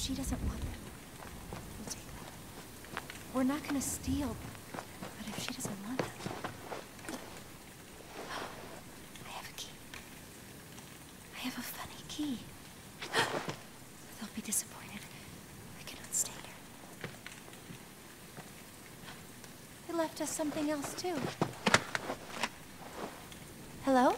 she doesn't want them, we'll take them. We're not gonna steal, but if she doesn't want them... I have a key. I have a funny key. They'll be disappointed. I cannot stay here. They left us something else, too. Hello?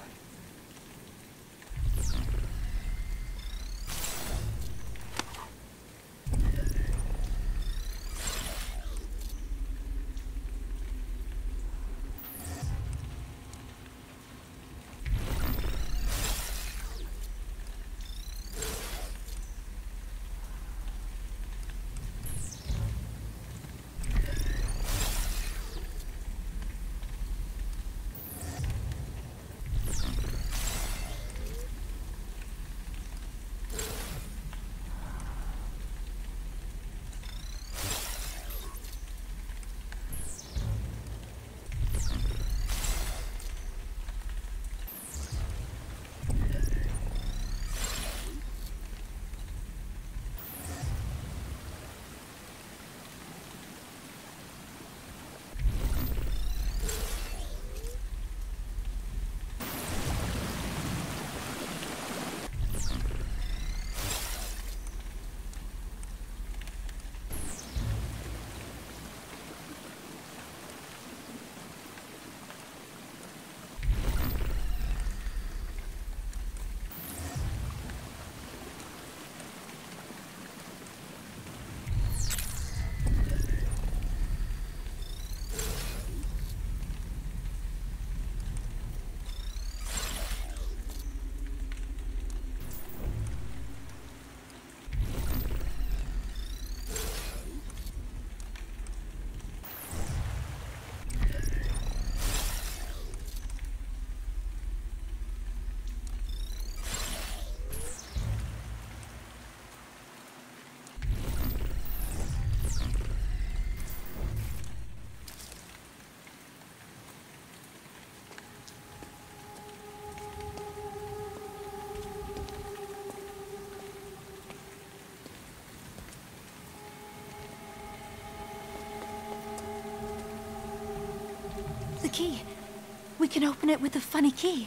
The key. We can open it with the funny key.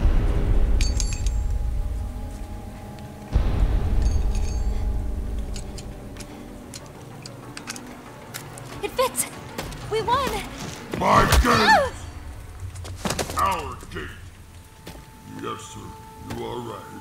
It fits! We won! My gate! Oh! Our gate! Yes, sir. You are right.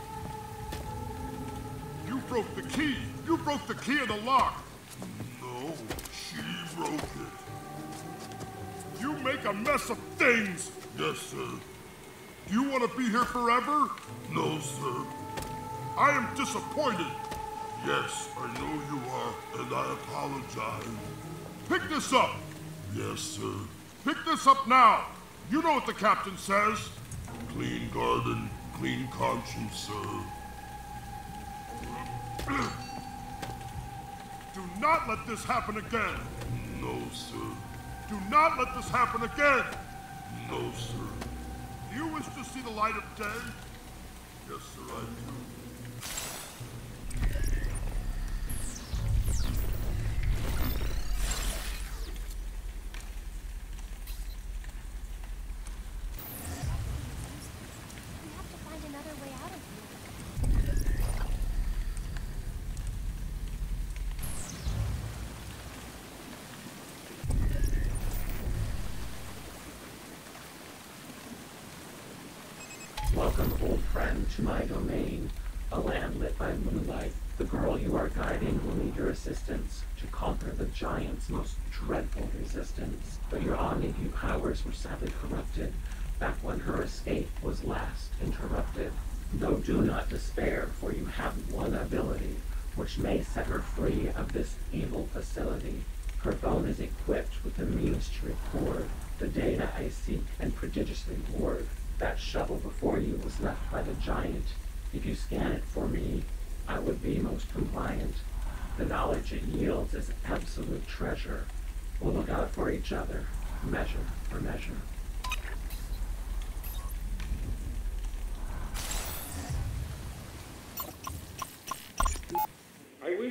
You broke the key! You broke the key of the lock! No, she broke it. You make a mess of things! Yes, sir. Do you want to be here forever? No, sir. I am disappointed. Yes, I know you are, and I apologize. Pick this up! Yes, sir. Pick this up now! You know what the captain says. Clean garden, clean conscience, sir. Do not let this happen again! No, sir. Do not let this happen again! No, sir. Do you wish to see the light of day? Yes, sir, I do. We have to find another way out of here. Welcome, old friend, to my domain, a land lit by moonlight. The girl you are guiding will need your assistance to conquer the giant's most dreadful resistance. But your omni-view powers were sadly corrupted back when her escape was last interrupted. Though do not despair, for you have one ability which may set her free of this evil facility. Her phone is equipped with the means to record the data I seek and prodigiously ward. That shovel before you was left by the giant. If you scan it for me, I would be most compliant. The knowledge it yields is absolute treasure. We'll look out for each other, measure for measure. I wish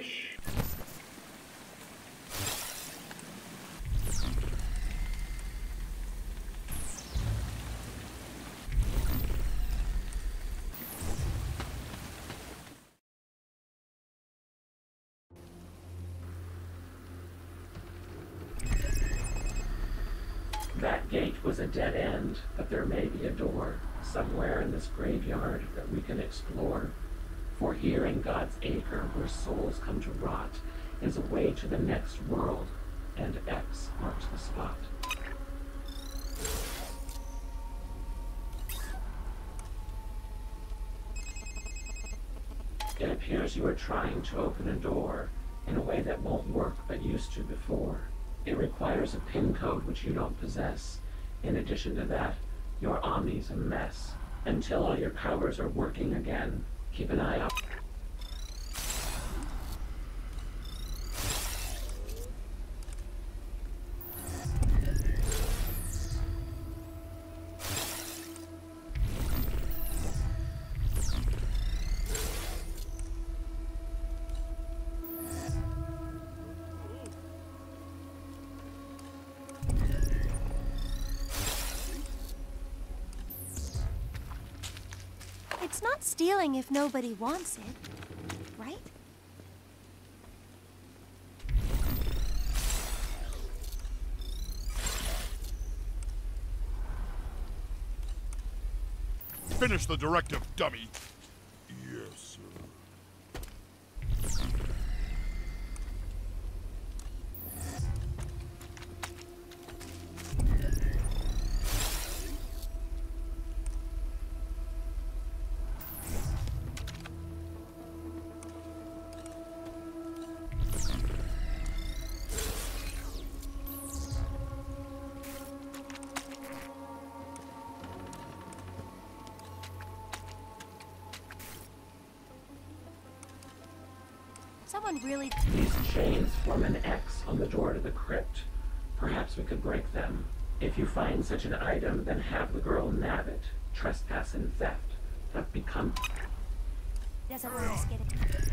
That gate was a dead end, but there may be a door somewhere in this graveyard that we can explore. For here in God's Acre, where souls come to rot, is a way to the next world, and X marks the spot. It appears you are trying to open a door in a way that won't work but used to before. It requires a PIN code which you don't possess. In addition to that, your Omni's a mess. Until all your powers are working again, keep an eye out. It's not stealing if nobody wants it, right? Finish the directive, dummy. Yes, sir. Someone really... These chains form an X on the door to the crypt. Perhaps we could break them. If you find such an item, then have the girl nab it. Trespass and theft have become... doesn't want us getting...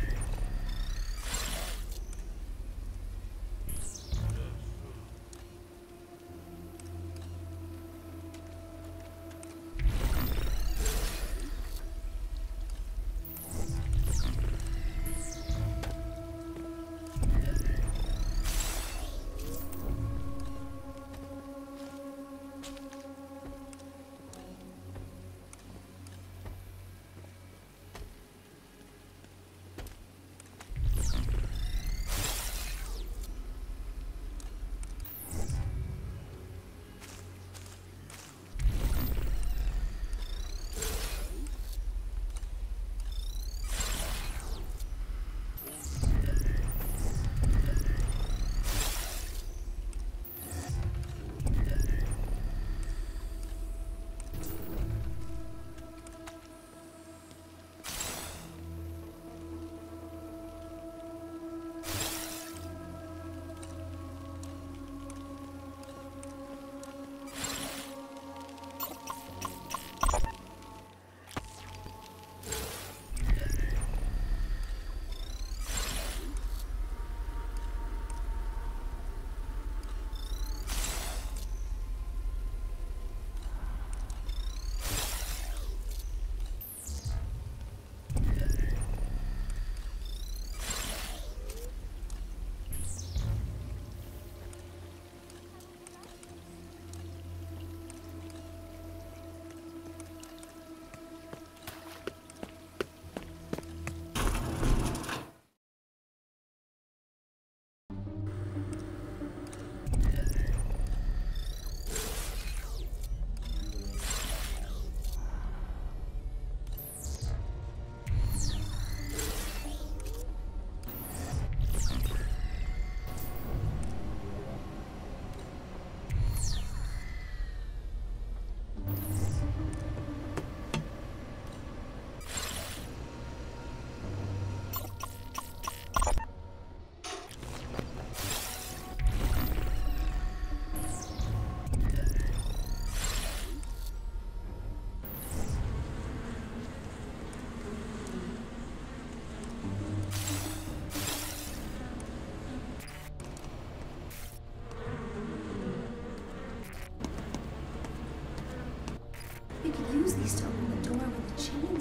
We could use these to open the door with the chains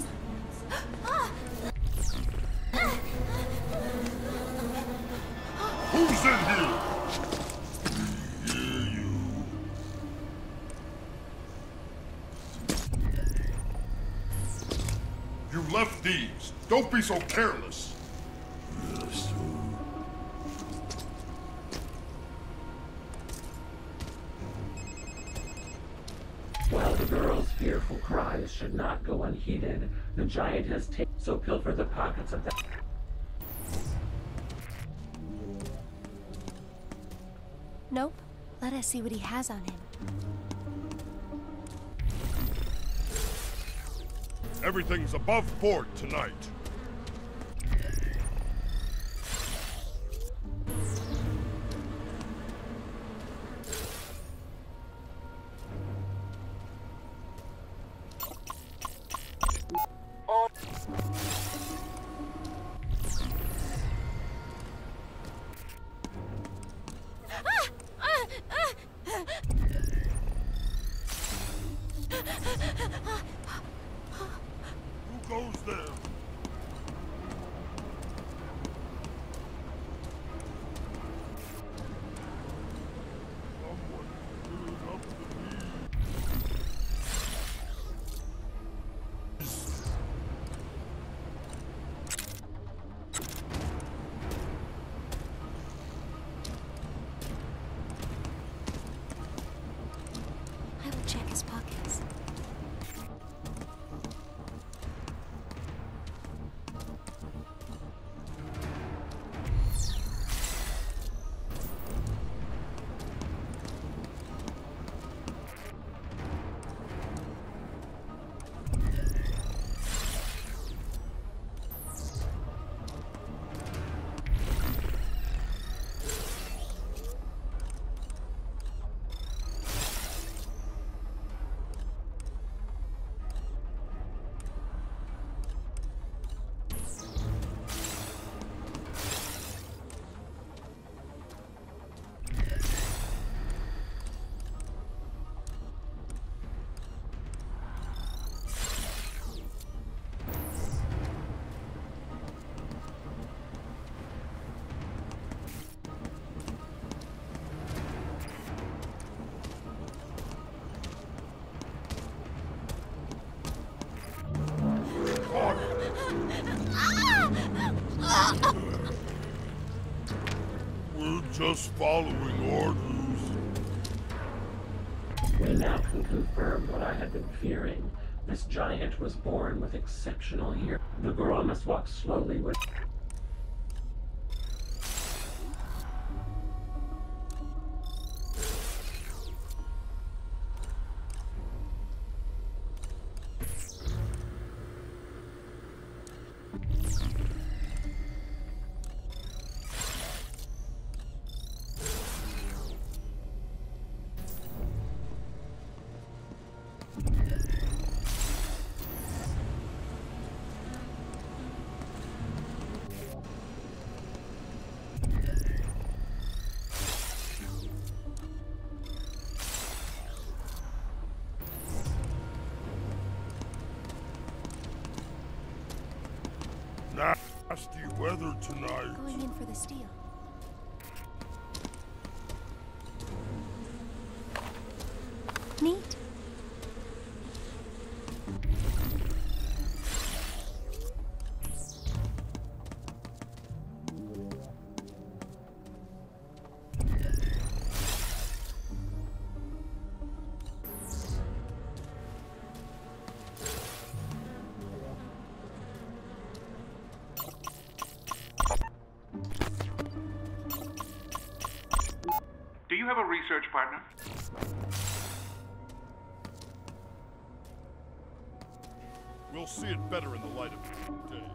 on Who's in here? We hear you. left these. Don't be so careless. Yes, sir. While the girl's fearful cries should not go unheeded, the giant has taken, so pilfer the pockets of the... Nope. Let us see what he has on him. Everything's above board tonight. Who goes there? Someone clean up the I will check his pockets. We're just following orders. We now can confirm what I had been fearing. This giant was born with exceptional hearing. The girl must walk slowly with... Nasty weather tonight. Going in for the steal. Neat. Do you have a research partner? We'll see it better in the light of day.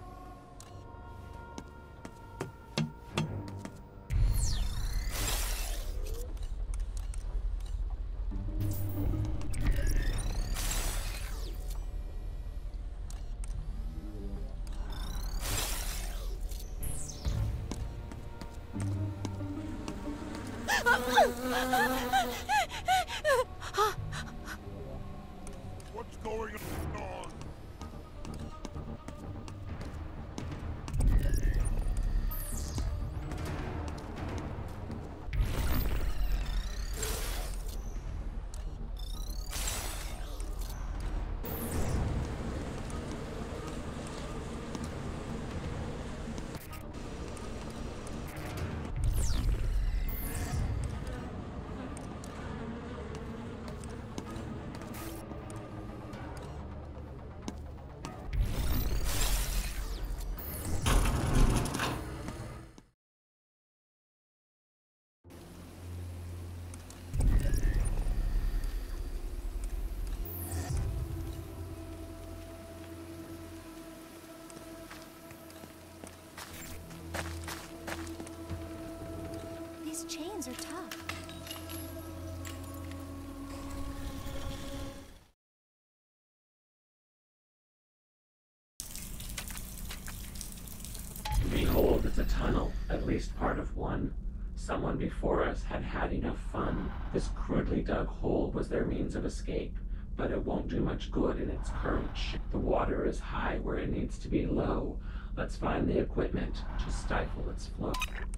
What's going on? chains are tough. Behold, it's a tunnel, at least part of one. Someone before us had had enough fun. This crudely dug hole was their means of escape, but it won't do much good in its current shape. The water is high where it needs to be low. Let's find the equipment to stifle its flow.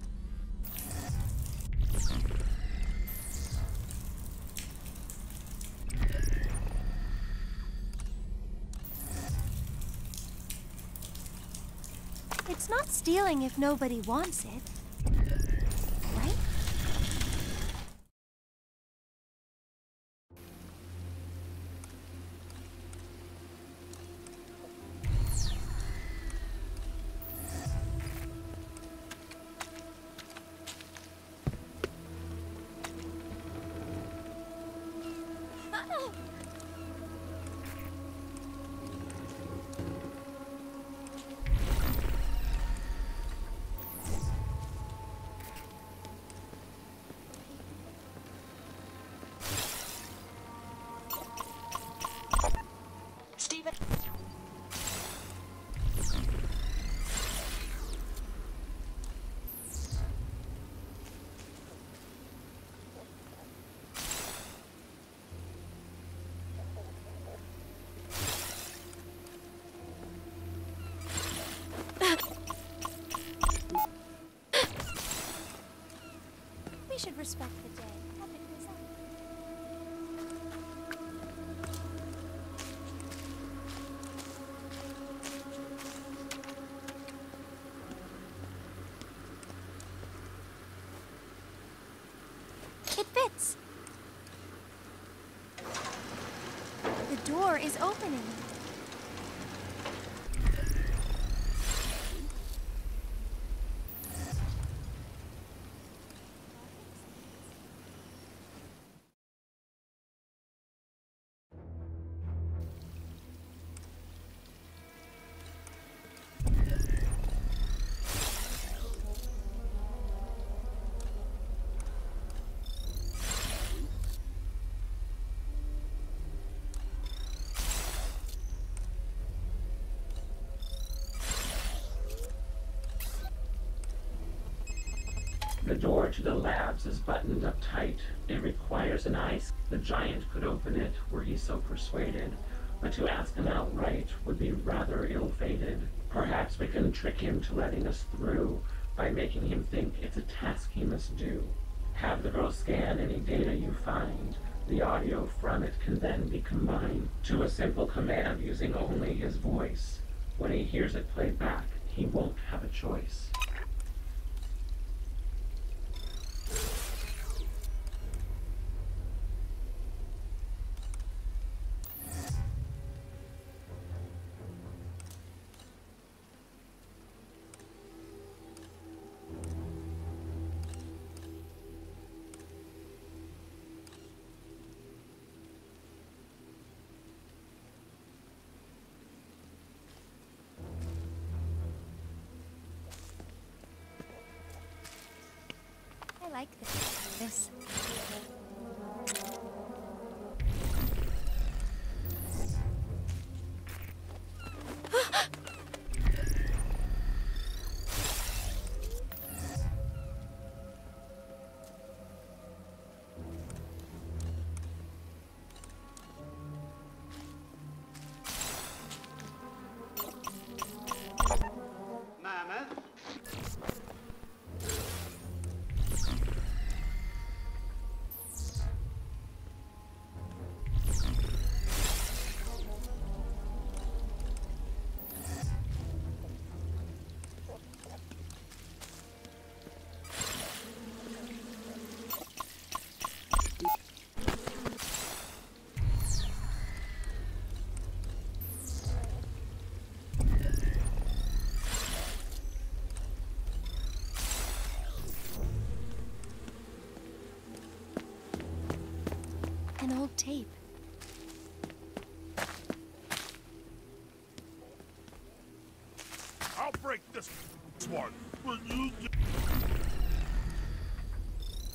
It's not stealing if nobody wants it, right? Steven. We should respect the day. Have it goes up. It fits. The door is opening. The door to the labs is buttoned up tight. It requires an ice. The giant could open it were he so persuaded, but to ask him outright would be rather ill-fated. Perhaps we can trick him to letting us through by making him think it's a task he must do. Have the girl scan any data you find. The audio from it can then be combined to a simple command using only his voice. When he hears it played back, he won't have a choice. I like this. Mammoth. An old tape. I'll break this one. Will you?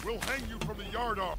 We'll hang you from the yardarm.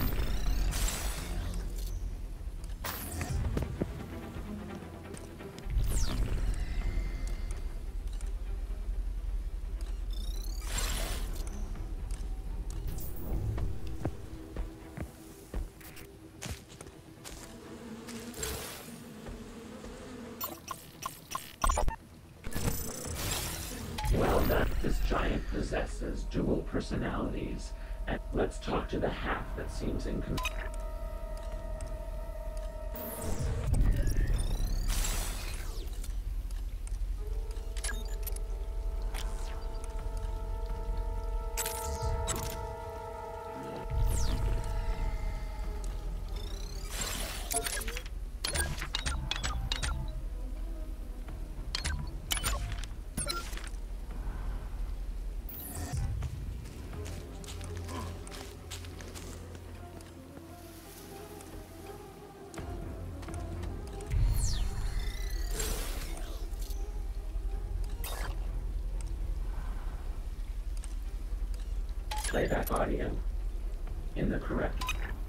Well done. This giant possesses dual personalities. And let's talk to the half that seems inconsistent. Playback audio in the correct.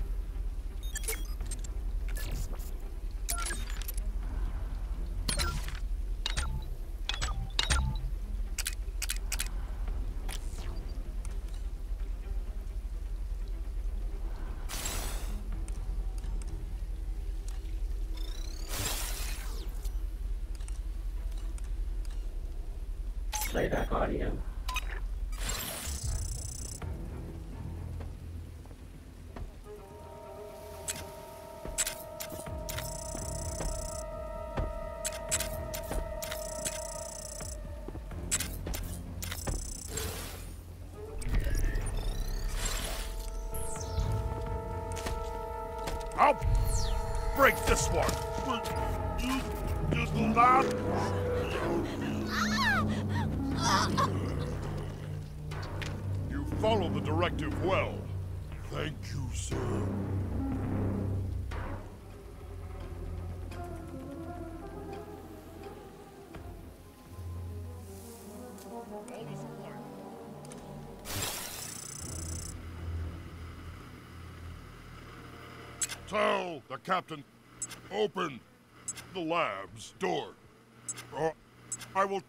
Playback audio. I'll break this one. You just not. You follow the directive well. Thank you, sir. Tell the captain, open the lab's door. Or I will...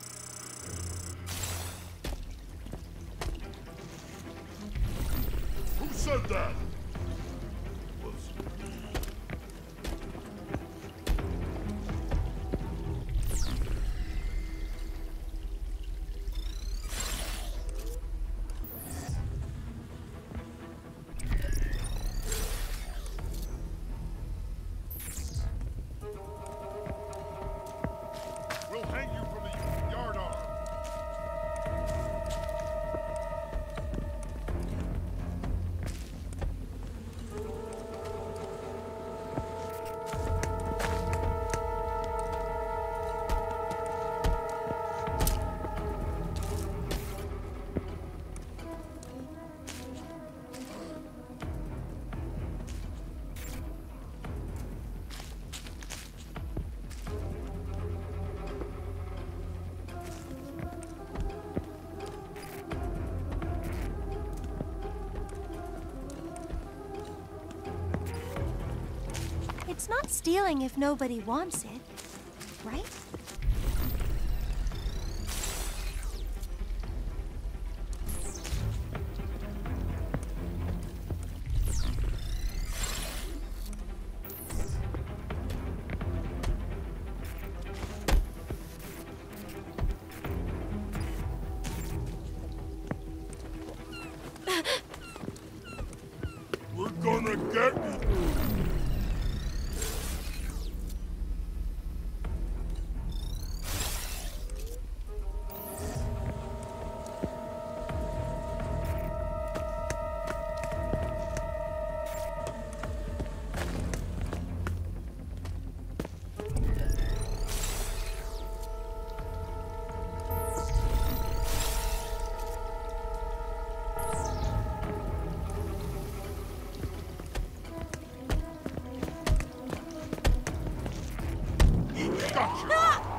Who said that? Was me. We'll hang you from the yardarm. It's not stealing if nobody wants it, right? We're gonna get you.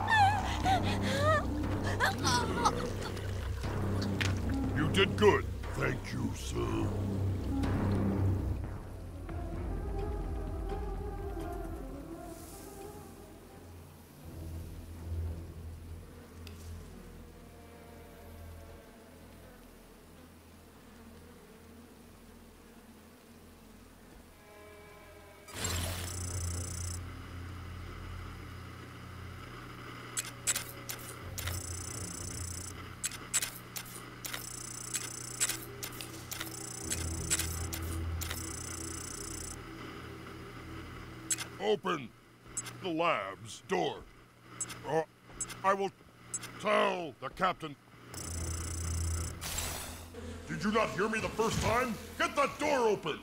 You did good. Thank you, sir. Open the lab's door, or I will tell the captain. Did you not hear me the first time? Get that door open!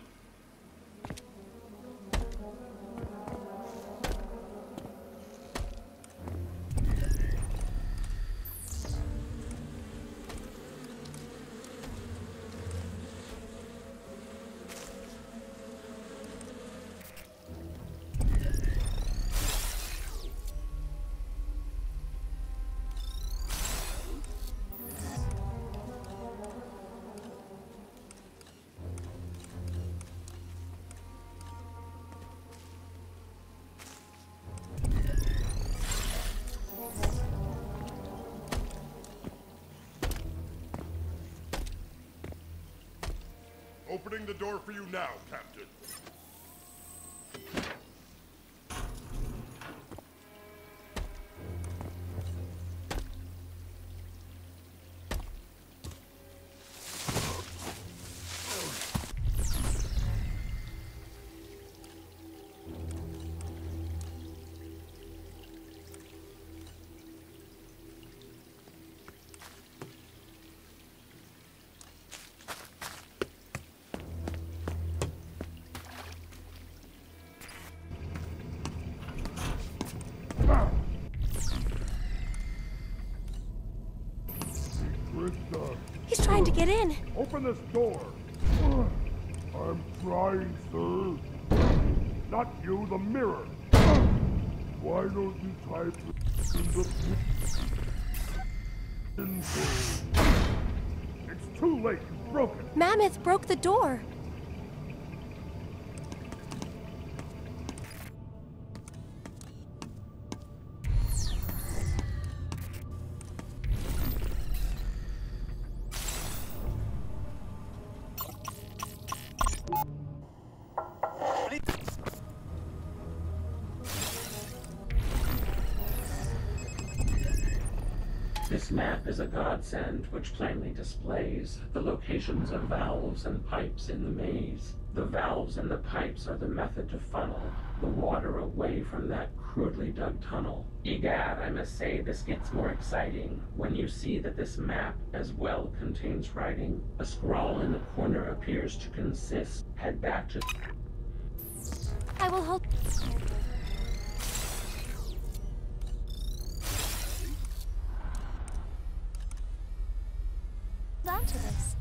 Opening the door for you now, Captain. He's trying to get in. Open this door. I'm trying, sir. Not you, the mirror. Why don't you type in the info? It's too late. You broke it. Mammoth broke the door. This map is a godsend which plainly displays the locations of valves and pipes in the maze. The valves and the pipes are the method to funnel the water away from that crudely dug tunnel. Egad, I must say this gets more exciting when you see that this map as well contains writing. A scrawl in the corner appears to consist. Head back to... I will hold... on to this.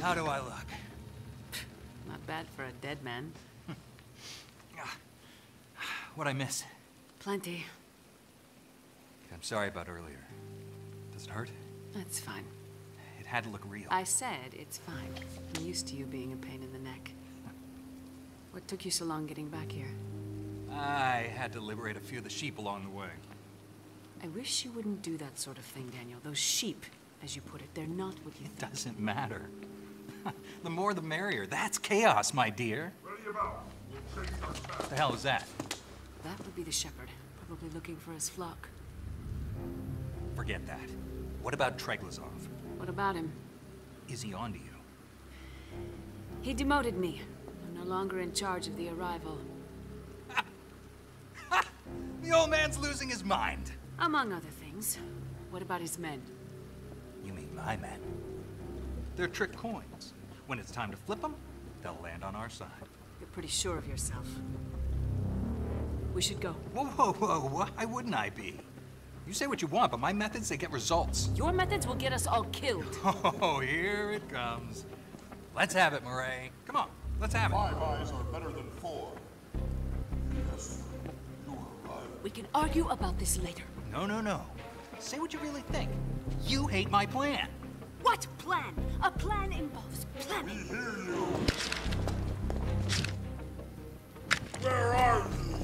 How do I look? Not bad for a dead man. What'd I miss? Plenty. I'm sorry about earlier. Does it hurt? That's fine. It had to look real. I said it's fine. I'm used to you being a pain in the neck. What took you so long getting back here? I had to liberate a few of the sheep along the way. I wish you wouldn't do that sort of thing, Daniel. Those sheep, as you put it, they're not what you It think. doesn't matter. The more the merrier. That's chaos, my dear. Ready about. We'll chase our What path. the hell is that? That would be the shepherd, probably looking for his flock. Forget that. What about Treglazov? What about him? Is he onto you? He demoted me. I'm no longer in charge of the arrival. The old man's losing his mind. Among other things. What about his men? You mean my men? They're trick coins. When it's time to flip them, they'll land on our side. You're pretty sure of yourself. We should go. Whoa, whoa, whoa, why wouldn't I be? You say what you want, but my methods, they get results. Your methods will get us all killed. Oh, here it comes. Let's have it, Murray. Come on, let's have it. 5 eyes are better than 4. Yes, you are right. We can argue about this later. No, no, no. Say what you really think. You hate my plan. What plan? A plan involves planning. We hear you. Where are you?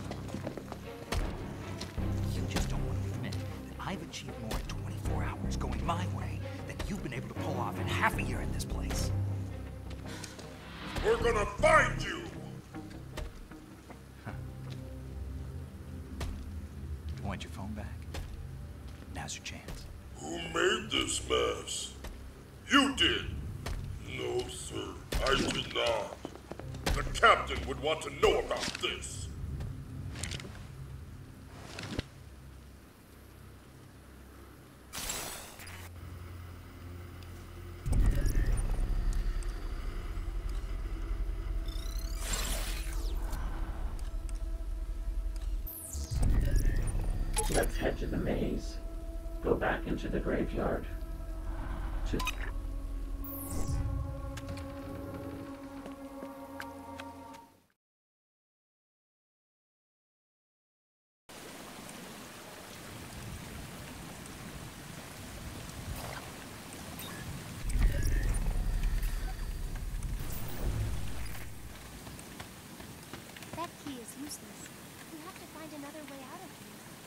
You just don't want to admit that I've achieved more in 24 hours going my way than you've been able to pull off in half a year at this place. We're gonna find you. You want your phone back? Now's your chance. Who made this mess? You did. No, sir, I did not. The captain would want to know about this. Let's head to the maze. Go back into the graveyard. That key is useless. We have to find another way out of here.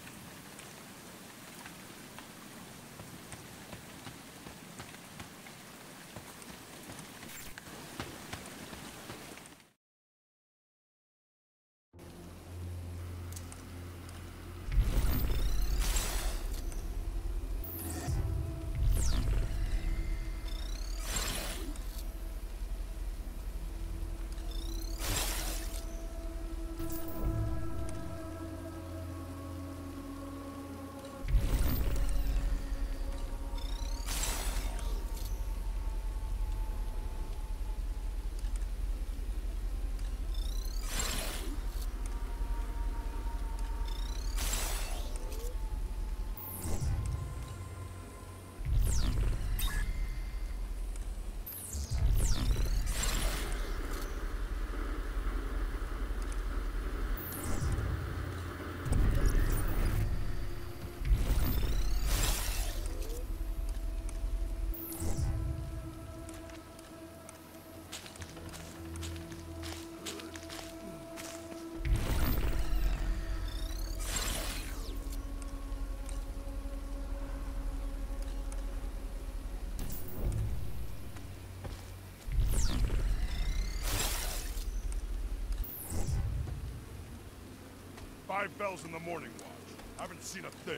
Five bells in the morning watch. Haven't seen a thing.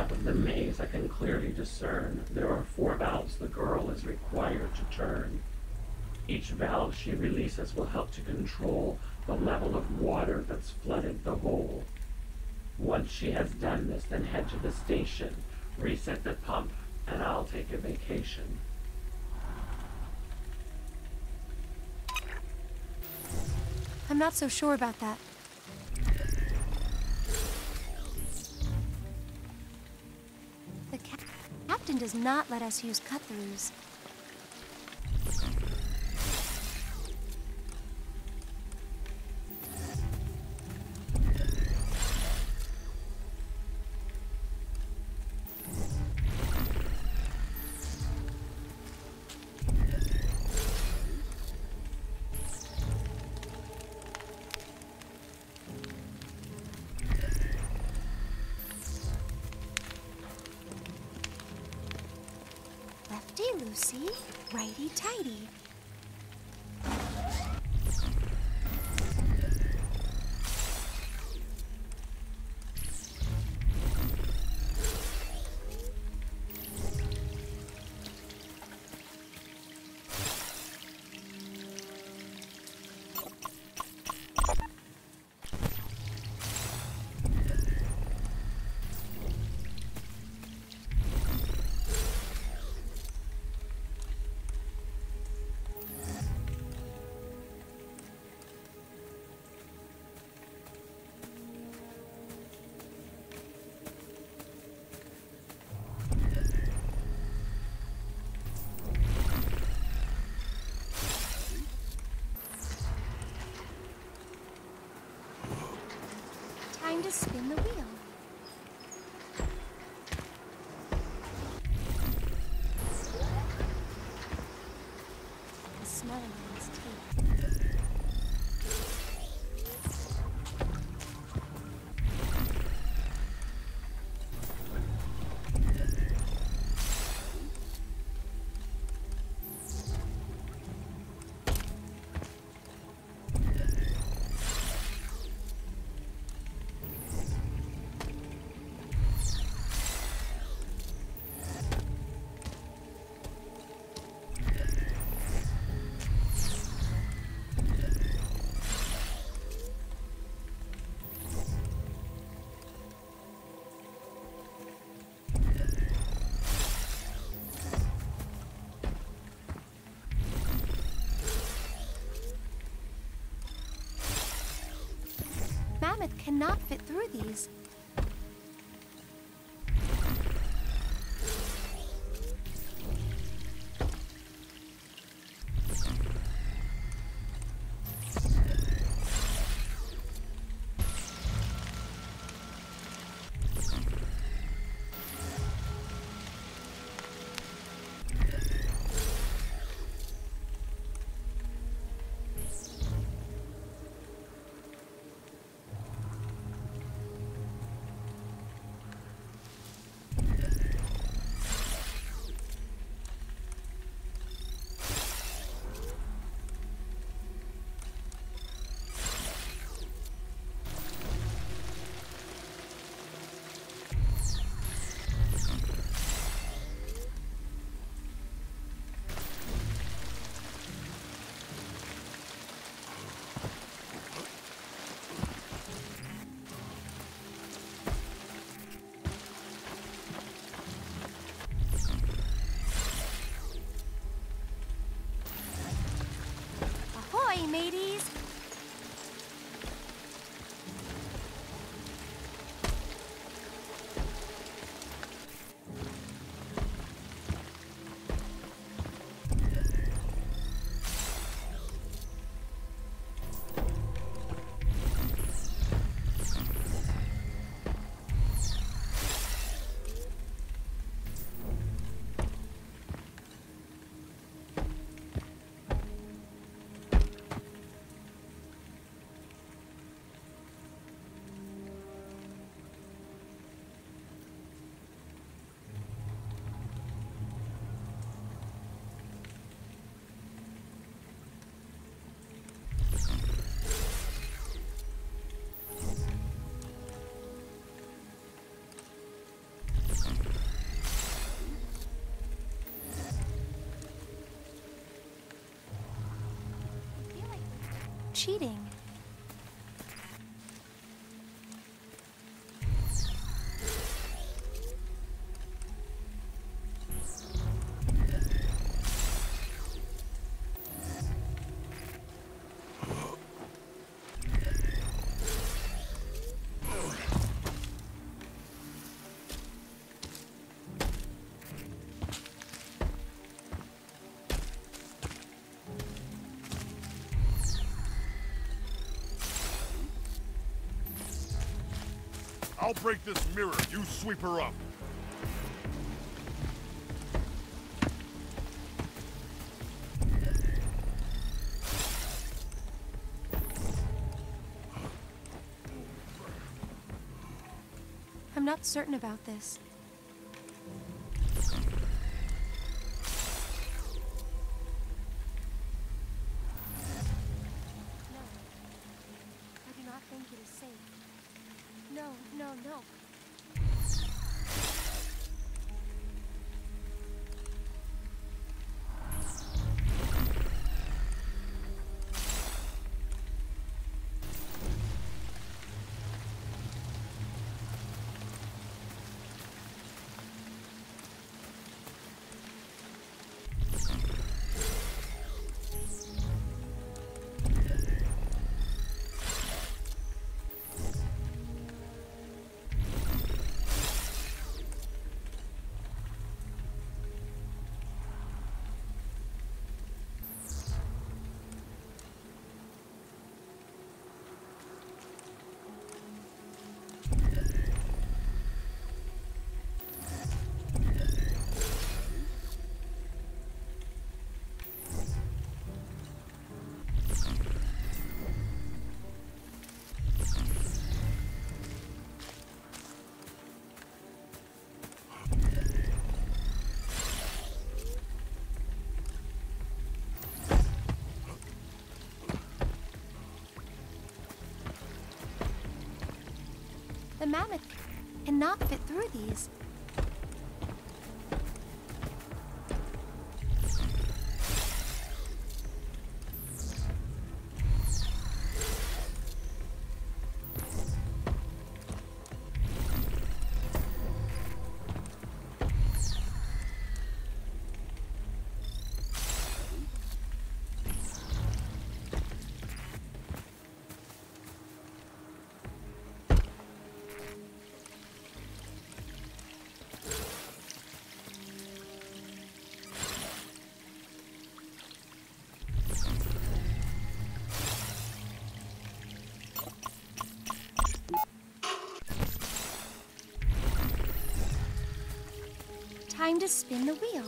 top of the maze, I can clearly discern there are 4 valves the girl is required to turn. Each valve she releases will help to control the level of water that's flooded the hole. Once she has done this, then head to the station, reset the pump, and I'll take a vacation. I'm not so sure about that. The captain does not let us use cut-throughs. Lucy, righty-tighty. Time to spin the wheel. The smelling one's teeth. Mammoth cannot fit through these. cheating. I'll break this mirror. You sweep her up. I'm not certain about this. No. I do not think it is safe. No, no, no. The mammoth cannot fit through these. Time to spin the wheel.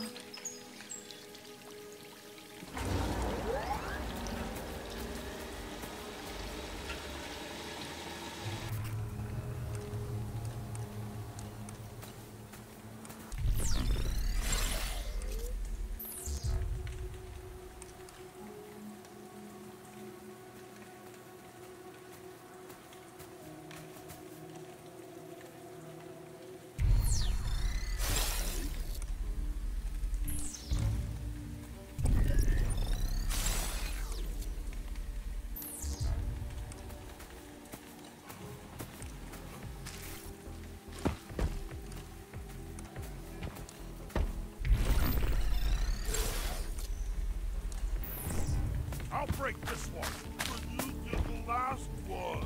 I'll break this one, but you did the last one.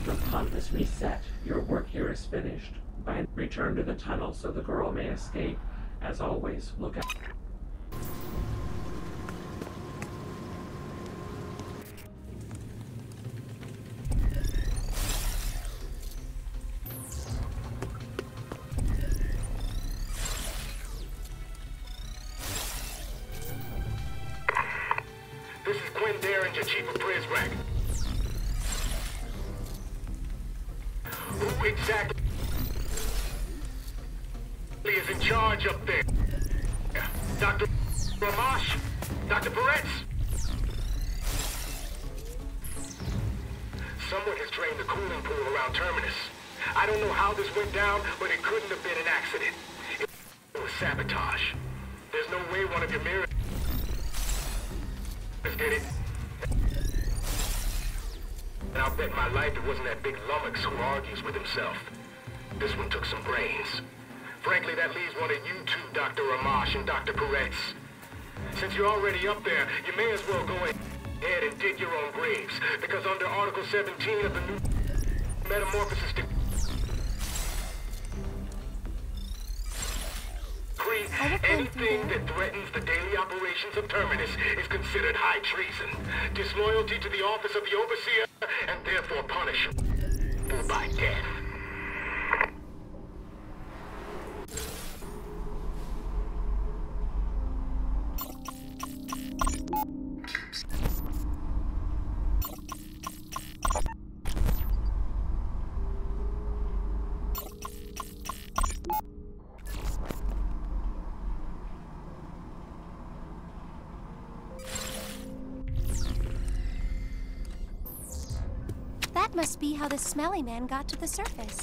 After pump is reset, your work here is finished. Return to the tunnel so the girl may escape. As always, look out. This is Quinn Derringer, Chief of Prisrack. Who exactly is in charge up there? Dr. Ramash? Dr. Peretz? Someone has drained the cooling pool around Terminus. I don't know how this went down, but it couldn't have been an accident. It was sabotage. There's no way one of your mirrors did it. And I'll bet my life it wasn't that big lummox who argues with himself. This one took some brains. Frankly, that leaves one of you two, Dr. Ramash and Dr. Peretz. Since you're already up there, you may as well go ahead and dig your own graves, because under Article 17 of the new Metamorphosis Decree, anything that threatens the daily operations of Terminus is considered high treason, disloyalty to the office of the Overseer, and therefore punishable by death. That must be how the smelly man got to the surface.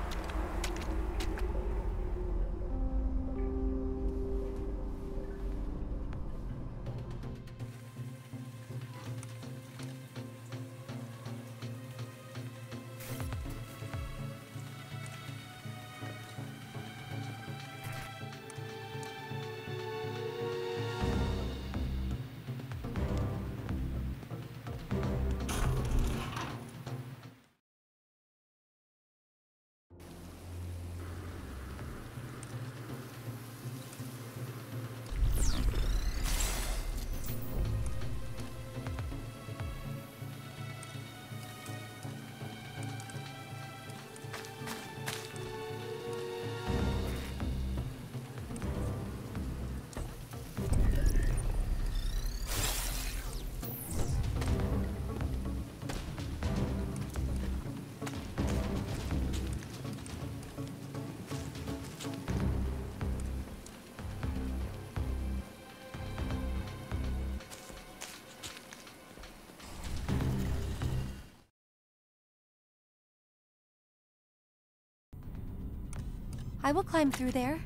I will climb through there.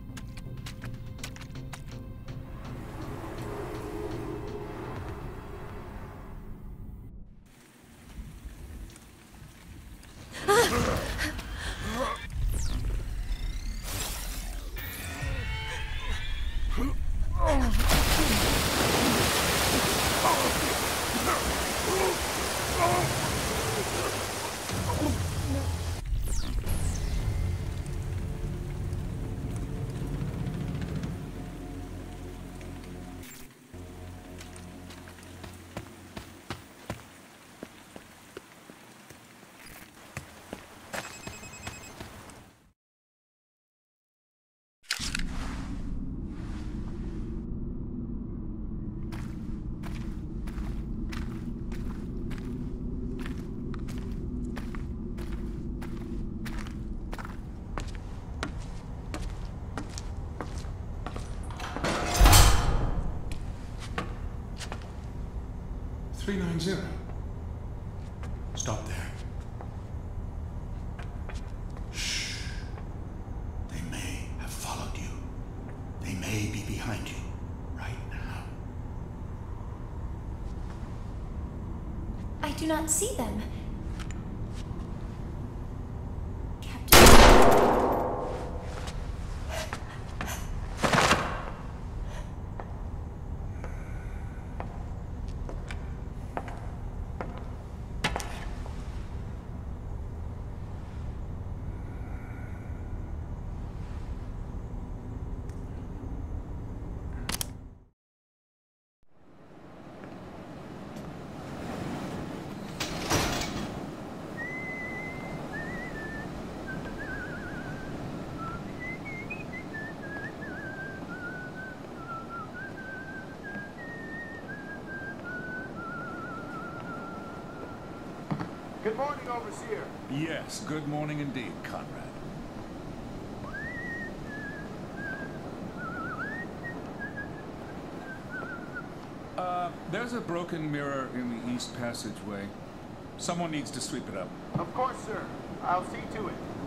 Stop there. Shh. They may have followed you. They may be behind you right now. I do not see them. Good morning, Overseer. Yes, good morning indeed, Conrad. There's a broken mirror in the east passageway. Someone needs to sweep it up. Of course, sir. I'll see to it.